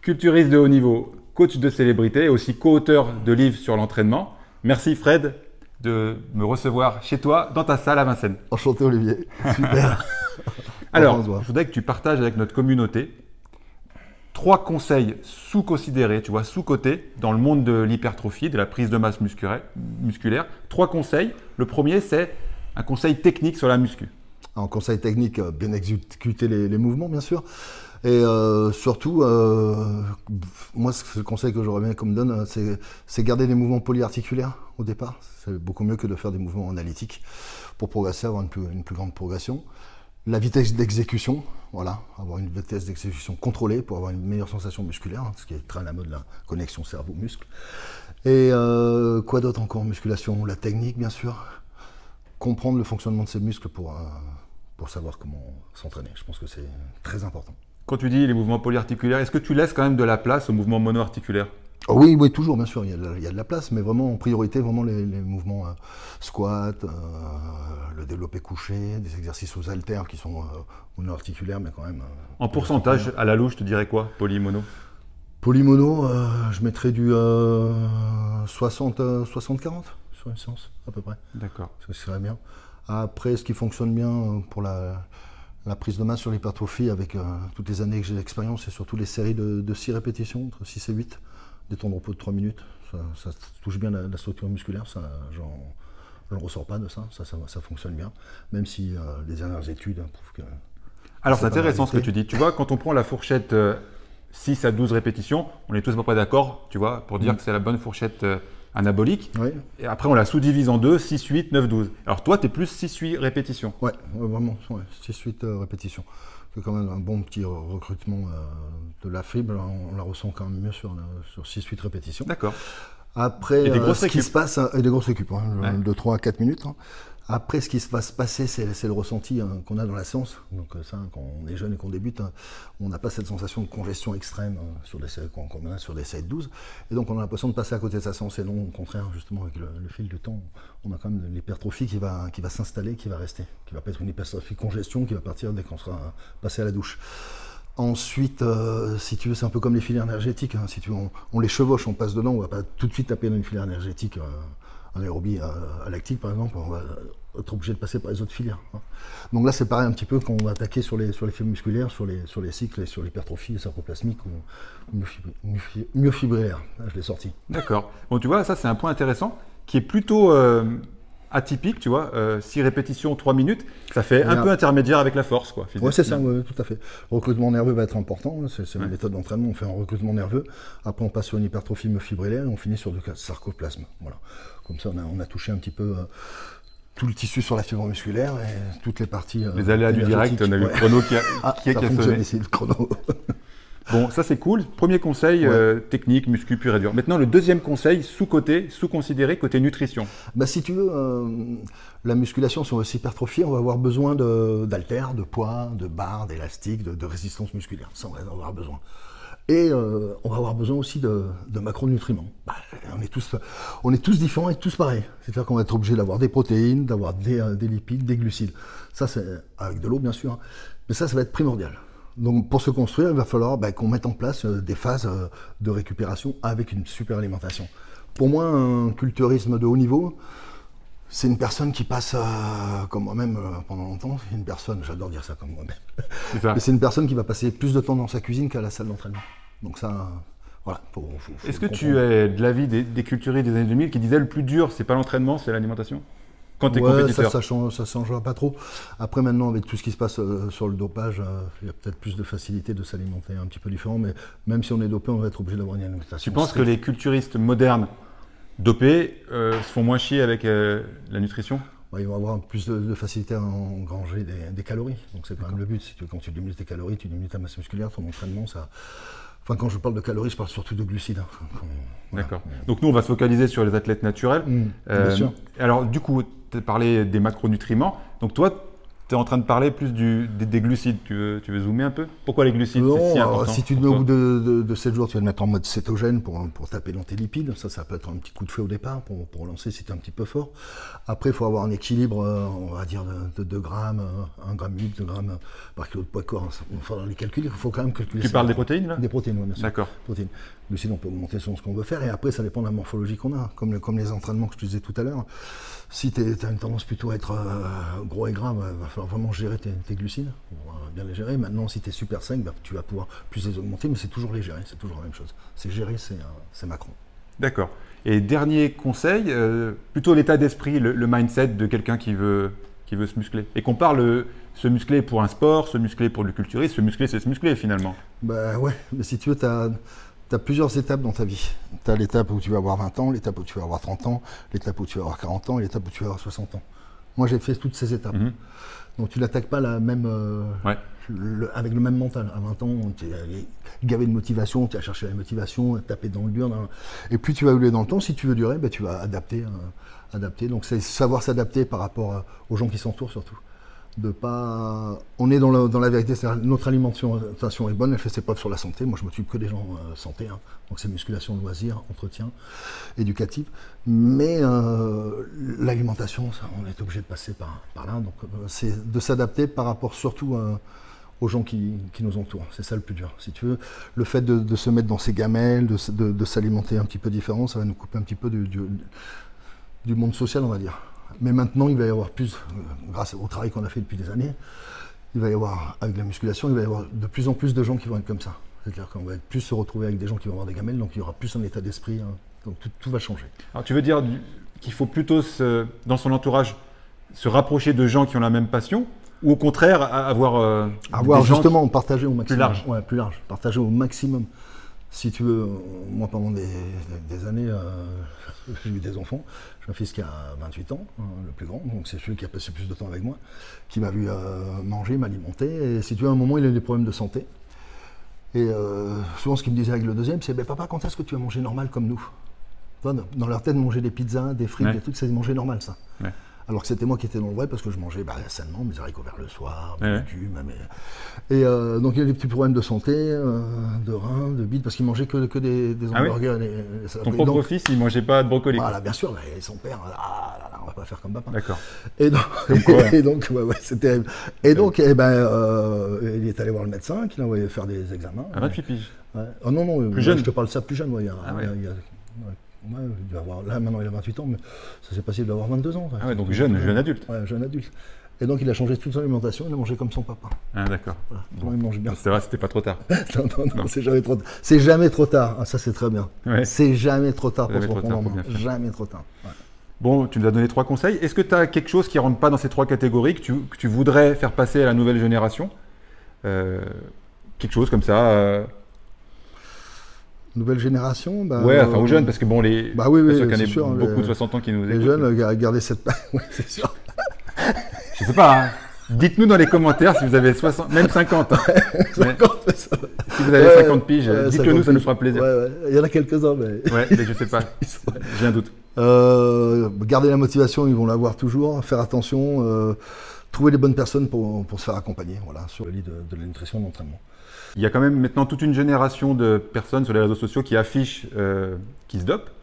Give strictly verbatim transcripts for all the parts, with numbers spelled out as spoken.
culturiste de haut niveau, coach de célébrité et aussi co-auteur de livres sur l'entraînement. Merci Fred de me recevoir chez toi, dans ta salle à Vincennes. Enchanté Olivier, super. Alors, je voudrais que tu partages avec notre communauté trois conseils sous-considérés, tu vois, sous-cotés dans le monde de l'hypertrophie, de la prise de masse musculaire. musculaire. Trois conseils. Le premier, c'est un conseil technique sur la muscu. Un conseil technique, bien exécuter les, les mouvements, bien sûr. Et euh, surtout, euh, moi, le conseil que j'aurais bien qu'on me donne, c'est garder des mouvements polyarticulaires au départ. C'est beaucoup mieux que de faire des mouvements analytiques pour progresser, avoir une plus, une plus grande progression. La vitesse d'exécution, voilà, avoir une vitesse d'exécution contrôlée pour avoir une meilleure sensation musculaire, ce qui est très à la mode, la connexion cerveau-muscle. Et euh, quoi d'autre encore en musculation? La technique, bien sûr. Comprendre le fonctionnement de ces muscles pour, euh, pour savoir comment s'entraîner. Je pense que c'est très important. Quand tu dis les mouvements polyarticulaires, est-ce que tu laisses quand même de la place aux mouvements monoarticulaires? Oh oui, oui, toujours, bien sûr, il y a de la, il y a de la place, mais vraiment en priorité, vraiment les, les mouvements euh, squat, euh, le développé couché, des exercices aux haltères qui sont euh, monoarticulaires, mais quand même. Euh, en pourcentage, à la louche, je te dirais quoi, poly-mono? Polymono, euh, je mettrais du euh, soixante quarante sur une séance, à peu près. D'accord. Ça serait bien. Après, ce qui fonctionne bien pour la, la prise de masse sur l'hypertrophie, avec euh, toutes les années que j'ai d'expérience, c'est surtout les séries de, de six répétitions, entre six et huit. Des temps de repos de trois minutes, ça, ça touche bien la, la structure musculaire, ça, je ne ressors pas de ça. Ça, ça, ça fonctionne bien, même si euh, les dernières études prouvent que... Alors c'est intéressant ce que tu dis, tu vois, quand on prend la fourchette euh, six à douze répétitions, on est tous à peu près d'accord, tu vois, pour dire mmh. que c'est la bonne fourchette euh, anabolique, oui. Et après on la sous-divise en deux, six, huit, neuf, douze. Alors toi, tu es plus six, huit répétitions. Ouais, ouais vraiment, ouais, six, huit euh, répétitions. C'est quand même un bon petit recrutement euh, de la fibre, on la ressent quand même mieux sur, sur six huit répétitions. D'accord. Après, et des grosses euh, ce qui récup. se passe, et des grosses récup, hein, ouais. de trois à quatre minutes. Hein. Après, ce qui va se passer, c'est le ressenti hein, qu'on a dans la séance. Donc ça, quand on est jeune et qu'on débute, hein, on n'a pas cette sensation de congestion extrême hein, sur des séries qu'on a sur des séries de douze. Et donc on a l'impression de passer à côté de sa séance. Et non, au contraire, justement, avec le, le fil du temps, on a quand même de l'hypertrophie qui va, qui va s'installer, qui va rester. Qui va pas être une hypertrophie congestion, qui va partir dès qu'on sera passé à la douche. Ensuite, euh, si tu veux, c'est un peu comme les filières énergétiques. Hein, si tu veux, on, on les chevauche, on passe dedans, on ne va pas tout de suite taper dans une filière énergétique. Euh, un aérobie à, à lactique par exemple, on va être obligé de passer par les autres filières. Hein. Donc là c'est pareil un petit peu quand on va attaquer sur les, sur les fibres musculaires, sur les, sur les cycles et sur l'hypertrophie sarcoplasmique ou myofibrillaire. Là je l'ai sorti. D'accord. Bon tu vois, ça c'est un point intéressant qui est plutôt euh, atypique, tu vois, euh, six répétitions, trois minutes, ça fait un peu intermédiaire avec la force quoi. Oui c'est ça, ouais, tout à fait. Le recrutement nerveux va être important, c'est ouais. la méthode d'entraînement, on fait un recrutement nerveux, après on passe sur une hypertrophie myofibrillaire et on finit sur du sarcoplasme. Voilà. Comme ça, on a, on a touché un petit peu euh, tout le tissu sur la fibre musculaire et toutes les parties. Euh, les aléas du direct, on a eu ouais. le chrono qui a, ah, qui a, ça qui a fonctionne sonné. ici, le chrono. Bon, ça c'est cool. Premier conseil, ouais. euh, technique, muscu pur et dur. Maintenant, le deuxième conseil, sous-côté, sous-considéré, côté nutrition. Bah, si tu veux, euh, la musculation, si on veut s'hypertrophier, on va avoir besoin d'haltères, de, de poids, de barres, d'élastiques, de, de résistance musculaire. Ça, on va en avoir besoin. Et euh, on va avoir besoin aussi de, de macronutriments. Bah, on, est tous, on est tous différents et tous pareils. C'est-à-dire qu'on va être obligé d'avoir des protéines, d'avoir des, euh, des lipides, des glucides. Ça, c'est avec de l'eau, bien sûr. Hein. Mais ça, ça va être primordial. Donc, pour se construire, il va falloir bah, qu'on mette en place euh, des phases euh, de récupération avec une super alimentation. Pour moi, un culturisme de haut niveau, c'est une personne qui passe, euh, comme moi-même euh, pendant longtemps, c'est une personne, j'adore dire ça comme moi-même, c'est une personne qui va passer plus de temps dans sa cuisine qu'à la salle d'entraînement. Donc ça, euh, voilà. Est-ce que tu es de l'avis des, des culturistes des années deux mille qui disaient le plus dur, c'est pas l'entraînement, c'est l'alimentation? Quand tu es ouais, compétiteur. Ça, ça change, ça changera pas trop. Après, maintenant, avec tout ce qui se passe euh, sur le dopage, euh, il y a peut-être plus de facilité de s'alimenter un petit peu différent, mais même si on est dopé, on va être obligé d'avoir une alimentation. Tu penses stricte. Que les culturistes modernes dopés euh, se font moins chier avec euh, la nutrition? Ouais, ils vont avoir plus de, de facilité à engranger des, des calories. Donc c'est quand même le but. Si tu, quand tu diminues tes calories, tu diminues ta masse musculaire, ton entraînement, ça... Enfin, quand je parle de calories, je parle surtout de glucides. Hein. Voilà. D'accord. Donc nous, on va se focaliser sur les athlètes naturels. Mmh, euh, bien sûr. Alors du coup, tu as parlé des macronutriments. Donc toi, tu es en train de parler plus du, des, des glucides. Tu veux, tu veux zoomer un peu? Pourquoi les glucides? Non, c'est si alors, important si tu te mets au bout de, de, de sept jours, tu vas te mettre en mode cétogène pour, pour taper dans tes lipides. Ça, ça peut être un petit coup de feu au départ pour, pour lancer si tu es un petit peu fort. Après, il faut avoir un équilibre, on va dire, de, de deux grammes, un gramme huit, deux grammes par kilo de poids de corps. Il faut les calculer, il faut quand même calculer. Tu parles des protéines là? Des protéines, oui, bien sûr. D'accord. Protéines. Glucides, on peut augmenter selon ce qu'on veut faire. Et après, ça dépend de la morphologie qu'on a. Comme, le, comme les entraînements que je te disais tout à l'heure. Si tu as une tendance plutôt à être euh, gros et gras, il va falloir vraiment gérer tes, tes glucides, pour bien les gérer. Maintenant, si tu es super sec, bah, tu vas pouvoir plus les augmenter, mais c'est toujours les gérer, c'est toujours la même chose. C'est gérer, c'est Macron. D'accord. Et dernier conseil, euh, plutôt l'état d'esprit, le, le mindset de quelqu'un qui veut, qui veut se muscler. Et qu'on parle se muscler pour un sport, se muscler pour le culturisme, se muscler, c'est se muscler finalement. Bah ouais, mais si tu veux, tu as... Tu as plusieurs étapes dans ta vie. Tu as l'étape où tu vas avoir vingt ans, l'étape où tu vas avoir trente ans, l'étape où tu vas avoir quarante ans et l'étape où tu vas avoir soixante ans. Moi, j'ai fait toutes ces étapes. Mm-hmm. Donc, tu n'attaques pas la même, euh, ouais. le, avec le même mental. À vingt ans, tu es gavé de motivation, tu as cherché la motivation, taper dans le dur. Dans... Et plus tu vas évoluer dans le temps, si tu veux durer, bah, tu vas adapter. Euh, adapter. Donc, c'est savoir s'adapter par rapport à, aux gens qui s'entourent surtout. De pas... On est dans, le, dans la vérité, notre alimentation est bonne, elle fait ses preuves sur la santé. Moi, je m'occupe que des gens euh, santé, hein. Donc c'est musculation, loisirs, entretien, éducatif. Mais euh, l'alimentation, on est obligé de passer par, par là. Donc euh, c'est de s'adapter par rapport surtout euh, aux gens qui, qui nous entourent. C'est ça le plus dur. Si tu veux, le fait de, de se mettre dans ses gamelles, de, de, de s'alimenter un petit peu différent, ça va nous couper un petit peu du, du, du monde social, on va dire. Mais maintenant, il va y avoir plus, grâce au travail qu'on a fait depuis des années, il va y avoir, avec la musculation, il va y avoir de plus en plus de gens qui vont être comme ça. C'est-à-dire qu'on va plus se retrouver avec des gens qui vont avoir des gamelles, donc il y aura plus un état d'esprit, hein. Donc tout, tout va changer. Alors tu veux dire qu'il faut plutôt, se, dans son entourage, se rapprocher de gens qui ont la même passion, ou au contraire, avoir euh, avoir des justement, gens partager au maximum. Plus large. Ouais, plus large. Partager au maximum. Si tu veux, moi pendant des, des années, euh, j'ai eu des enfants. J'ai un fils qui a vingt-huit ans, hein, le plus grand, donc c'est celui qui a passé plus de temps avec moi, qui m'a vu euh, manger, m'alimenter. Et si tu veux, à un moment, il a eu des problèmes de santé. Et euh, souvent, ce qu'il me disait avec le deuxième, c'est ben, « Papa, quand est-ce que tu vas manger normal comme nous ?» Dans leur tête, manger des pizzas, des frites, ouais. Des trucs, c'est manger normal, ça. Ouais. Alors que c'était moi qui étais dans le vrai parce que je mangeais bah, sainement, mes haricots verts le soir, mes ouais. légumes. Mes... Et euh, donc il y a des petits problèmes de santé, euh, de reins, de bide, parce qu'il mangeait que, que des, des hamburgers. Ah oui les, les Ton propre donc, fils, il mangeait pas de brocoli. Voilà, bien sûr, mais son père, ah là là, on va pas faire comme papa. D'accord. Et donc, quoi, et donc ouais, ouais, c'est terrible. Et donc, eh ben, euh, il est allé voir le médecin, qui l'a envoyé faire des examens. À vingt-huit piges. Ouais. Oh non, non, plus jeune. Je te parle de ça plus jeune, moi, il y a, ah ouais. il y a, ouais. Ouais, il doit avoir, là maintenant il a vingt-huit ans, mais ça s'est passé, il doit avoir vingt-deux ans. Ah ouais, donc jeune, jeune adulte. Ouais, jeune adulte. Et donc il a changé toute son alimentation, il a mangé comme son papa. Ah d'accord. Voilà. Bon. Il mange bien. C'est vrai, c'était pas trop tard. non, non, non, non. c'est jamais trop tard. C'est jamais trop tard, ah, ça c'est très bien. Ouais. C'est jamais trop tard pour se reprendre en main. Jamais trop tard. Ouais. Bon, tu nous as donné trois conseils. Est-ce que tu as quelque chose qui ne rentre pas dans ces trois catégories, que tu, que tu voudrais faire passer à la nouvelle génération euh, quelque chose comme ça euh... Nouvelle génération bah, ouais, enfin aux jeunes, parce que bon, les. Bah oui, oui, sûr qu'il y en a sûr, beaucoup les, de soixante ans qui nous écoutent. Les jeunes, mais... gardez cette. ouais, c'est sûr. Je sais pas, hein. Dites-nous dans les commentaires si vous avez soixante, même cinquante. Hein. cinquante mais ça... Si vous avez ouais, cinquante piges, ouais, dites-le nous, ça nous fera plaisir. Ouais, ouais. Il y en a quelques-uns, mais. Ouais, mais je sais pas. J'ai un doute. Euh, garder la motivation, ils vont l'avoir toujours. Faire attention, euh, trouver les bonnes personnes pour, pour se faire accompagner, voilà, sur le lit de, de la nutrition et de l'entraînement. Il y a quand même maintenant toute une génération de personnes sur les réseaux sociaux qui affichent euh, qui se dopent.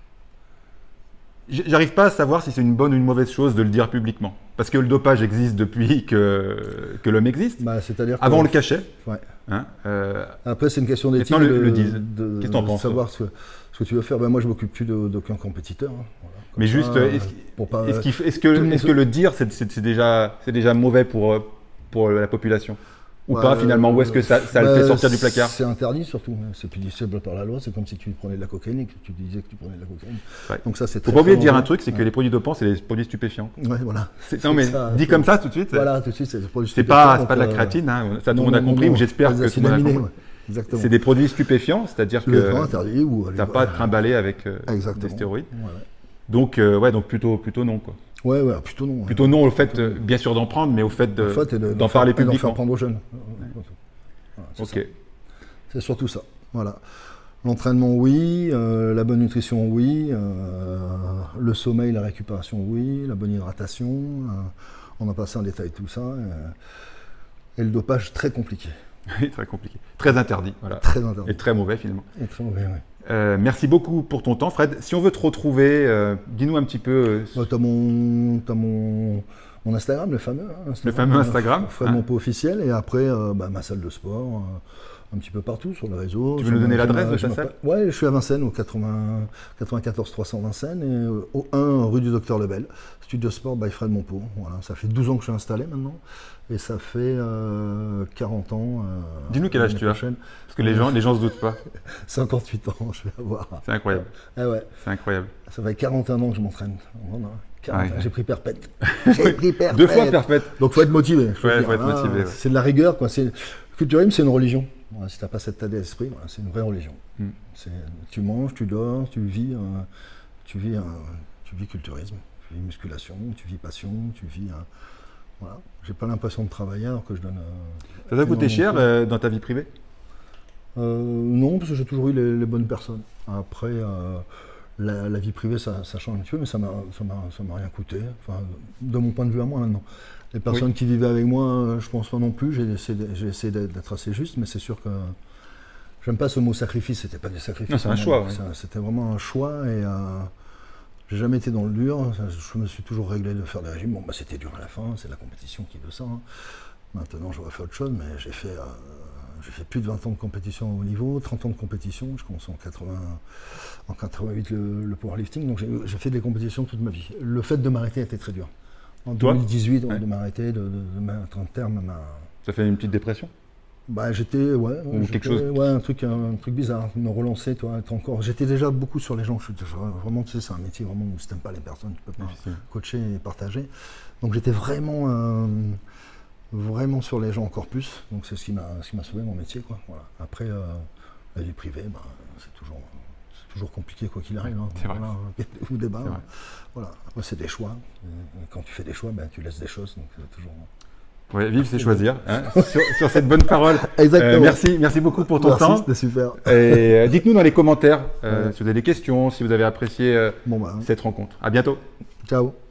J'arrive pas à savoir si c'est une bonne ou une mauvaise chose de le dire publiquement. Parce que le dopage existe depuis que, que l'homme existe. Bah, c'est-à-dire Avant, on le cachait. Ouais. Hein, euh, Après, c'est une question d'éthique de, de, le disent. de, Qu'est-ce que t'en de penses, savoir ce que, ce que tu veux faire. Ben, moi, je m'occupe plus d'aucun compétiteur. Hein. Voilà. Mais ça, juste, est-ce est est est que, est est que le dire, c'est déjà, déjà mauvais pour, pour la population ou ouais, pas finalement, ou est-ce que ça, ça bah, le fait sortir du placard? C'est interdit surtout, c'est punissable par la loi, c'est comme si tu prenais de la cocaïne et que tu disais que tu prenais de la cocaïne. Ouais. Donc ça, c'est faut pas oublier de dire un truc, c'est que ouais. les produits dopants, c'est les produits stupéfiants. Ouais, voilà. Non mais ça, dit comme ça tout de suite. Voilà, tout de suite, c'est des produits stupéfiants. C'est pas, pas de la créatine, hein. Ça tout le monde a compris, ou j'espère que tout le monde a compris. C'est des produits stupéfiants, c'est-à-dire que tu n'as pas à te trimballer avec des stéroïdes. Donc, ouais, donc plutôt, plutôt non, quoi. Ouais, ouais, plutôt non. Plutôt non au fait, euh, bien sûr, d'en prendre, mais au fait d'en de, parler publiquement. D'en faire prendre aux jeunes. Voilà, ok. C'est surtout ça. Voilà. L'entraînement, oui. Euh, la bonne nutrition, oui. Euh, le sommeil, la récupération, oui. La bonne hydratation. Euh, On a passé en détail tout ça. Et, et le dopage, très compliqué. Oui, très compliqué. Très interdit. Voilà. Très interdit. Et très mauvais finalement. Et très mauvais, oui. Euh, merci beaucoup pour ton temps, Fred. Si on veut te retrouver, euh, dis-nous un petit peu. Euh, bah, tu as mon, t'as mon, mon Instagram, le fameux. Hein, Instagram, le fameux Instagram. Fred hein. Monpeau officiel. Et après, euh, bah, ma salle de sport. Euh, un petit peu partout sur le réseau. Tu veux nous donner l'adresse de ta salle? Ouais, je suis à Vincennes, au quatre-vingts, quatre-vingt-quatorze trois cents Vincennes, et au un rue du Docteur Lebel, studio sport by Fred Monpeau. Voilà, ça fait douze ans que je suis installé maintenant, et ça fait euh, quarante ans. Euh, Dis-nous quel âge tu as, parce que les gens, les gens se doutent pas. cinquante-huit ans, je vais avoir. C'est incroyable. Ah ouais. C'est incroyable. Ça fait quarante et un ans que je m'entraîne. Voilà. Ouais. J'ai pris perpète. J'ai pris perpète. Deux fois perpète. Donc faut être motivé. Il ouais, faut être ah, motivé. Ouais. C'est de la rigueur, quoi. C'est... Culturisme, c'est une religion. Voilà, si tu n'as pas cet état d'esprit, voilà, c'est une vraie religion. Mm. Tu manges, tu dors, tu vis, euh, tu, vis euh, tu vis culturisme, tu vis musculation, tu vis passion, tu vis. Euh, voilà. J'ai pas l'impression de travailler alors que je donne. Euh, ça t'a coûté cher euh, dans ta vie privée? euh, Non, parce que j'ai toujours eu les, les bonnes personnes. Après, euh, la, la vie privée, ça, ça change un petit peu, mais ça m'a rien coûté. Enfin, de mon point de vue à moi maintenant. Les personnes oui. qui vivaient avec moi, je pense pas non plus. J'ai essayé, essayé d'être assez juste, mais c'est sûr que j'aime pas ce mot sacrifice. C'était pas des sacrifices. C'est un choix. Oui. C'était vraiment un choix et euh, j'ai jamais été dans le dur. Je me suis toujours réglé de faire des régimes. Bon, bah, c'était dur à la fin. C'est la compétition qui veut ça. Hein. Maintenant, j'aurais fait autre chose, mais j'ai fait, euh, j'ai fait plus de vingt ans de compétition au haut niveau, trente ans de compétition. Je commence en quatre-vingts, en quatre-vingt-huit le, le powerlifting. Donc j'ai fait des compétitions toute ma vie. Le fait de m'arrêter était très dur. En deux mille dix-huit, ouais. de m'arrêter, de, de, de mettre un terme à ma... Ça fait une petite dépression? Bah j'étais, ouais, ou quelque chose. Ouais, un truc, un, un truc bizarre, me relancer, toi, être encore. J'étais déjà beaucoup sur les gens. Je, je, vraiment, tu sais, c'est un métier vraiment où si t'aimes pas les personnes, tu peux pas Difficile. coacher et partager. Donc j'étais vraiment, euh, vraiment sur les gens encore plus. Donc c'est ce qui m'a, ce qui m'a sauvé mon métier, quoi. Voilà. Après, euh, la vie privée, bah, c'est toujours. toujours compliqué quoi qu'il arrive. Hein. C'est vrai. Voilà, ou débat. Hein. Voilà. Après, c'est des choix. Et quand tu fais des choix, ben, tu laisses des choses. Donc, c'est toujours. Oui, vivre, c'est choisir. Hein, sur, sur cette bonne parole. Exactement. Euh, merci, merci beaucoup pour ton merci, temps. C'était super. Et euh, dites-nous dans les commentaires euh, ouais. si vous avez des questions, si vous avez apprécié euh, bon, bah, cette rencontre. À bientôt. Ciao.